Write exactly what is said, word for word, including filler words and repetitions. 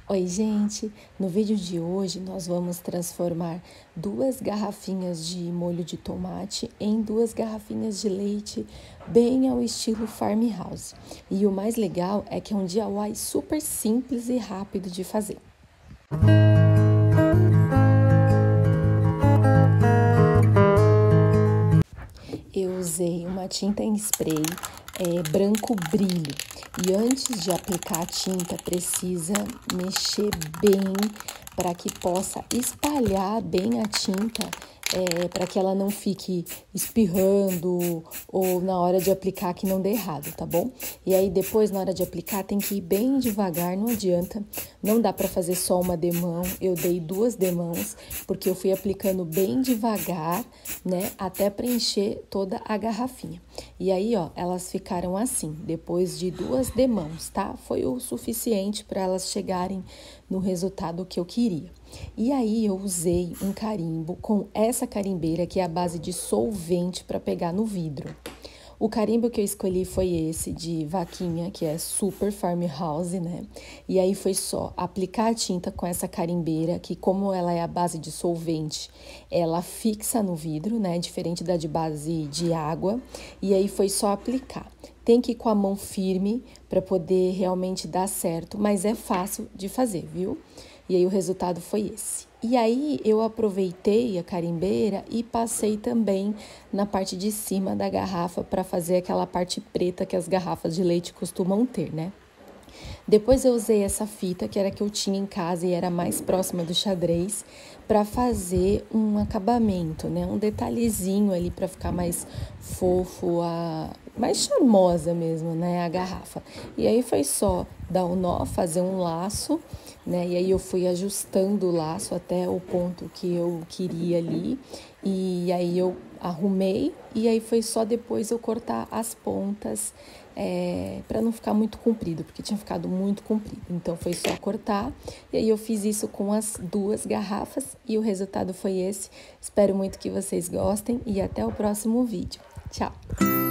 Oi, gente! No vídeo de hoje nós vamos transformar duas garrafinhas de molho de tomate em duas garrafinhas de leite bem ao estilo farmhouse. E o mais legal é que é um D I Y super simples e rápido de fazer. Eu usei uma tinta em spray é, branco brilho. E antes de aplicar a tinta, precisa mexer bem para que possa espalhar bem a tinta, é, para que ela não fique espirrando ou na hora de aplicar que não dê errado, tá bom? E aí depois, na hora de aplicar, tem que ir bem devagar, não adianta. Não dá para fazer só uma demão, eu dei duas demãos, porque eu fui aplicando bem devagar, né, até preencher toda a garrafinha. E aí, ó, elas ficaram assim, depois de duas demãos, tá? Foi o suficiente para elas chegarem no resultado que eu queria. E aí eu usei um carimbo com essa carimbeira que é a base de solvente para pegar no vidro. O carimbo que eu escolhi foi esse de vaquinha, que é super farmhouse, né? E aí foi só aplicar a tinta com essa carimbeira, que como ela é a base de solvente, ela fixa no vidro, né? Diferente da de base de água. E aí foi só aplicar. Tem que ir com a mão firme para poder realmente dar certo, mas é fácil de fazer, viu? E aí o resultado foi esse. E aí eu aproveitei a carimbeira e passei também na parte de cima da garrafa para fazer aquela parte preta que as garrafas de leite costumam ter, né? Depois eu usei essa fita, que era que eu tinha em casa e era mais próxima do xadrez, para fazer um acabamento, né? Um detalhezinho ali para ficar mais fofo, a... mais charmosa mesmo, né? A garrafa. E aí foi só dar um nó, fazer um laço, né? E aí eu fui ajustando o laço até o ponto que eu queria ali. E aí eu arrumei e aí foi só depois eu cortar as pontas é, para não ficar muito comprido, porque tinha ficado muito comprido. Então foi só cortar e aí eu fiz isso com as duas garrafas e o resultado foi esse. Espero muito que vocês gostem e até o próximo vídeo. Tchau!